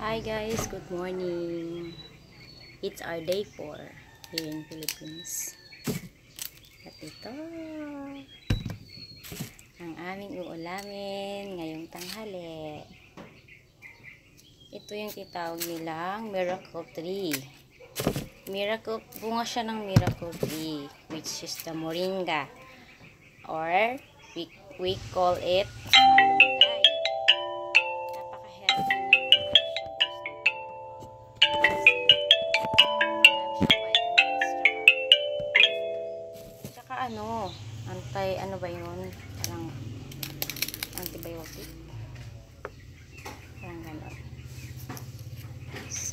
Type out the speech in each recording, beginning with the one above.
Hi guys, good morning. It's our day 4 here in Philippines. At ito ang aming uulamin ngayong tanghali. Ito yung titawag nilang miracle tree. Bunga siya ng miracle tree, which is the moringa, or we call it malunggay. Napaka-healthy ng vegetables na to. Kasi marami siyang vitamins, tsaka ano ba yun? Parang antibiotic. Parang gano'n. So,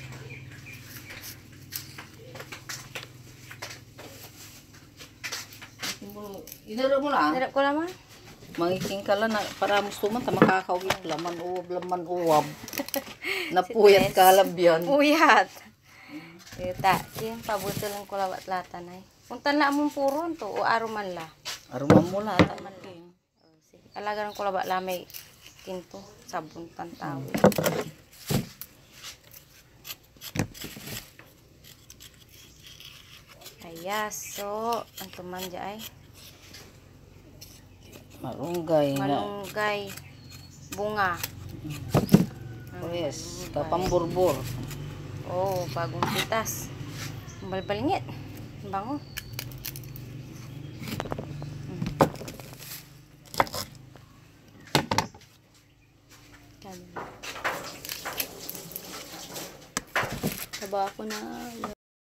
Inara mo lang. narap ko naman. Mangiking ka lang na para gusto man ta makakawin laman uwab. Napuyat ka labyan. Puyat. Kita, yung pabuto lang ko lawat latan ay. Puntan na among puron to o aruman la. Aruman mo la ta man lang. Sige, alaga ng kulaba lamay kinto sabon tantawi. Ayaso, ang tumanja ay Malunggay na. malunggay bunga. Oh yes, kapamburbur. Oh, bagong pitas. Balbalingit. Bango. Saba ako na